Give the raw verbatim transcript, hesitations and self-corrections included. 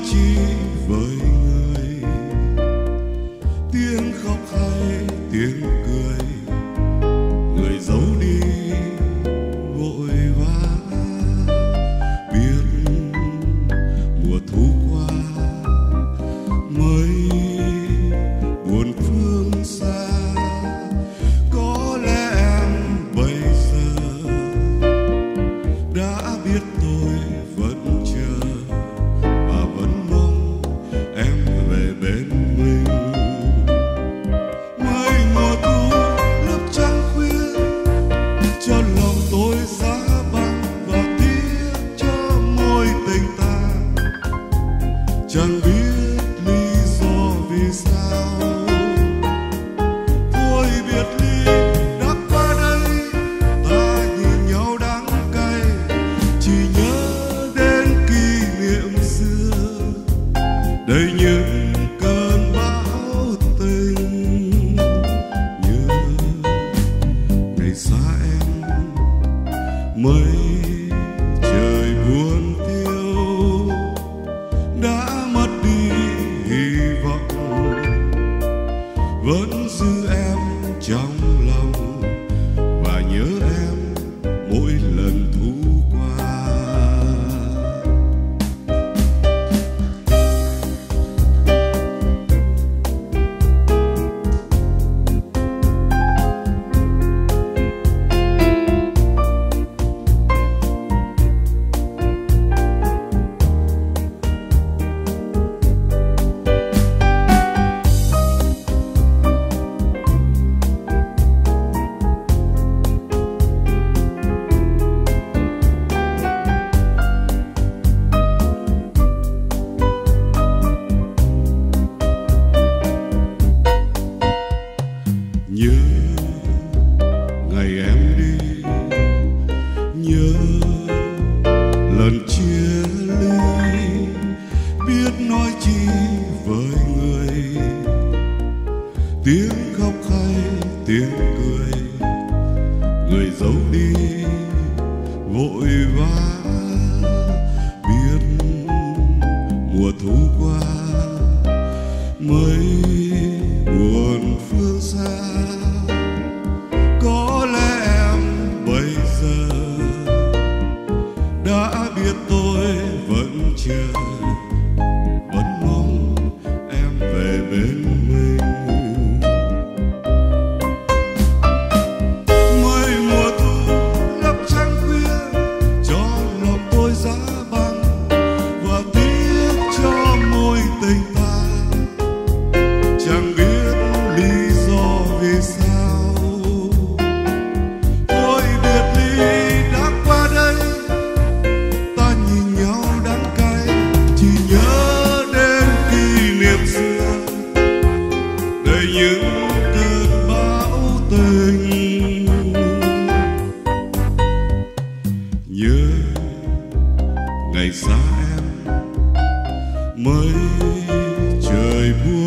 chi với người, tiếng khóc hay tiếng cười, người giấu đi vội vã. Biết mùa thu qua mới buồn phương xa, có lẽ em bây giờ đã biết tôi vẫn chờ và vẫn mong em về bên mình. Mới mùa thu lớp trăng khuya cho lòng tôi giá băng và tiếc cho môi tình ta, chẳng biết lý do vì sao. Thôi biệt ly đã qua đây, ta nhìn nhau đắng cay, chỉ nhớ đến kỷ niệm xưa đầy những cơn bão tình. Nhớ ngày xa em mới trời buồn tiêu, đã mất đi hy vọng, vẫn giữ em trong lòng và nhớ em mỗi lần thu qua. Nhớ ngày em đi, nhớ lần chia ly, biết nói chi với người, tiếng khóc hay tiếng cười, người giấu đi vội vã. Biết mùa thu qua mới buồn phương xa, có lẽ em bây giờ đã biết tôi vẫn chờ, vẫn mong em về bên mình. Mới mùa thu lấp trăng khuya cho lòng tôi giá băng và tiếc cho môi tình ta, chẳng biết lý do vì sao. Thôi biệt ly đã qua đây, ta nhìn nhau đắng cay, chỉ nhớ đến kỷ niệm xưa đầy những cơn bão tình. Nhớ ngày xa em mới trời buồn